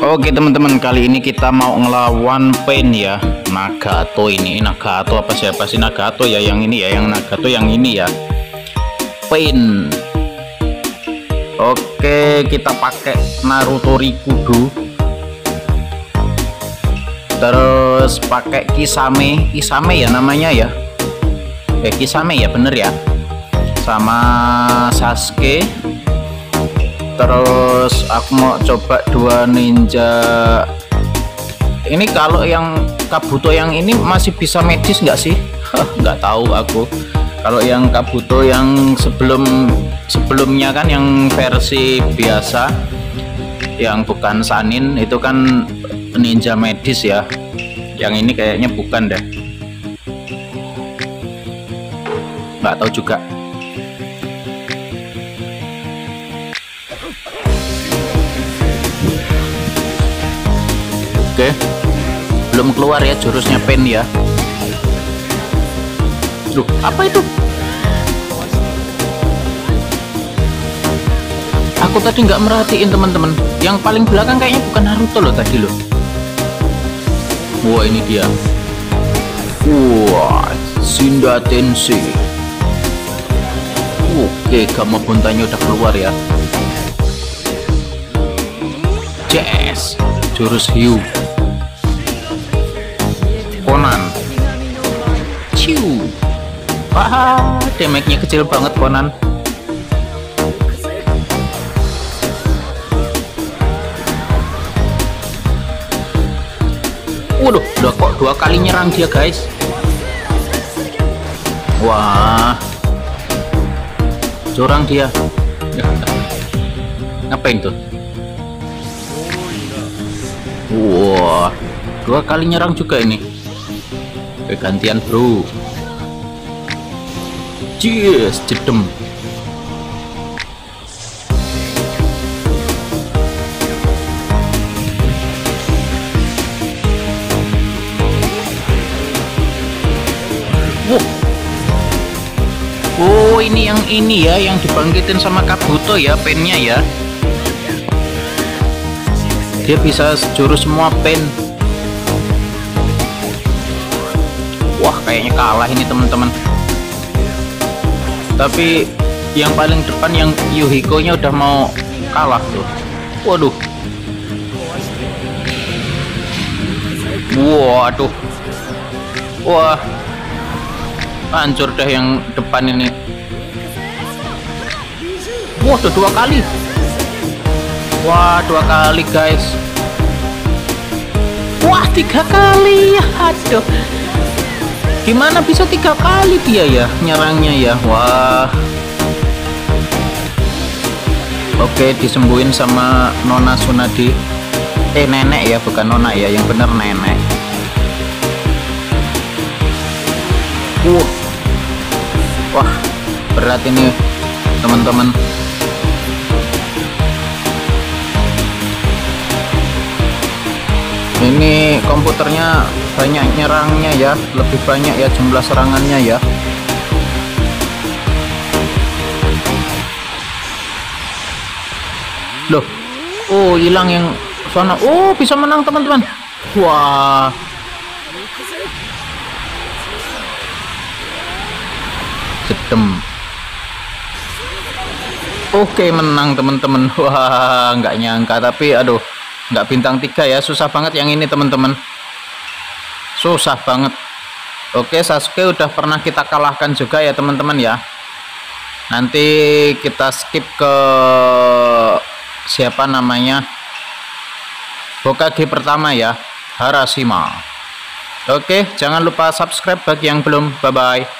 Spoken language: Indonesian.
Oke teman-teman, kali ini kita mau ngelawan Pain ya, Nagato. Ini Nagato apa siapa sih Nagato ya, yang ini ya, yang Nagato yang ini ya, Pain. Oke, kita pakai Naruto Rikudo, terus pakai Kisame ya namanya ya, Kisame ya bener ya, sama Sasuke. Terus aku mau coba dua ninja ini. Kalau yang Kabuto yang ini masih bisa medis nggak sih? Nggak tahu aku. Kalau yang Kabuto yang sebelumnya kan, yang versi biasa yang bukan Sanin itu kan ninja medis ya. Yang ini kayaknya bukan deh, nggak tahu juga. Oke, belum keluar ya jurusnya Pain ya. Loh, apa itu? Aku tadi nggak merhatiin teman-teman. Yang paling belakang kayaknya bukan Naruto loh tadi loh. Wah, ini dia. Wah, Shinda Tensei. Oke, Gamma Bontanya udah keluar ya. Yes, jurus Hiu. Conan. Ciu. Wah, damage-nya kecil banget Conan. Waduh, udah kok dua kali nyerang dia guys. Wah, curang dia. Ngapain tuh? Wah, dua kali nyerang juga ini. Gantian bro. Cheers, jedem. Wow. Oh, ini yang ini ya, yang dibangkitin sama Kabuto ya, Painnya ya. Dia bisa jurus semua Pain. Wah, kayaknya kalah ini teman-teman. Tapi yang paling depan yang Yuhiko nya udah mau kalah tuh. Waduh. Waduh. Wah, hancur deh yang depan ini. Waduh, dua kali. Wah, dua kali guys. Wah, tiga kali. Aduh, gimana bisa tiga kali dia ya nyerangnya ya. Wah. Oke, disembuhin sama Nona Tsunade. Nenek ya, bukan Nona ya, yang bener nenek. Wah, berat ini teman-teman. Ini komputernya banyak nyerangnya ya, lebih banyak ya jumlah serangannya ya. Loh, oh hilang yang sana. Oh, bisa menang teman-teman. Wah, jedem. Oke, menang teman-teman. Wah, nggak nyangka, tapi aduh, nggak bintang 3 ya, susah banget yang ini teman-teman, susah banget. Oke, Sasuke udah pernah kita kalahkan juga ya teman-teman ya. Nanti kita skip ke siapa namanya, Hokage pertama ya, Harashima. Oke, jangan lupa subscribe bagi yang belum. Bye bye.